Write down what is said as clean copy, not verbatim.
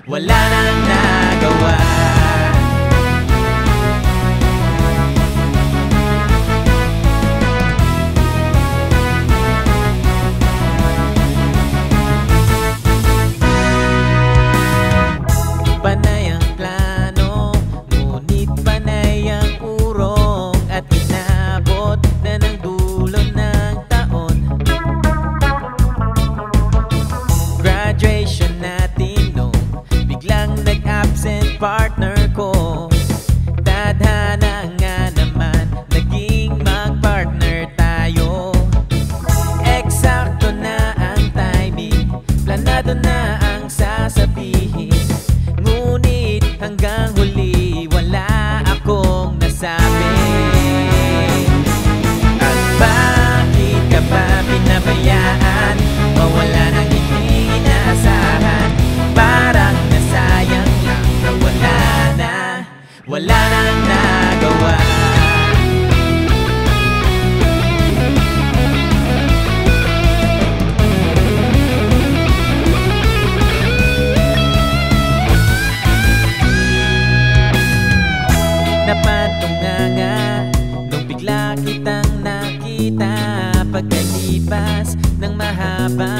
wala nang nagawa. Panay ang plano, ngunit panay ang urong, at inabot na ng dulo ng taon. Graduation natin nung biglang nag-absent partner ko. Tadhana nga naman, naging mag-partner tayo. Eksakto na ang timing, planado na ang sasabihin, ngunit hanggang huli wala akong nasabi. At bakit ka ba pinabayaan? Mawala ng hindi inaasahan, parang nasayang lang na wala nang nagawa. Napatunganga nung bigla kitang nakita, pagkalipas ng mahaba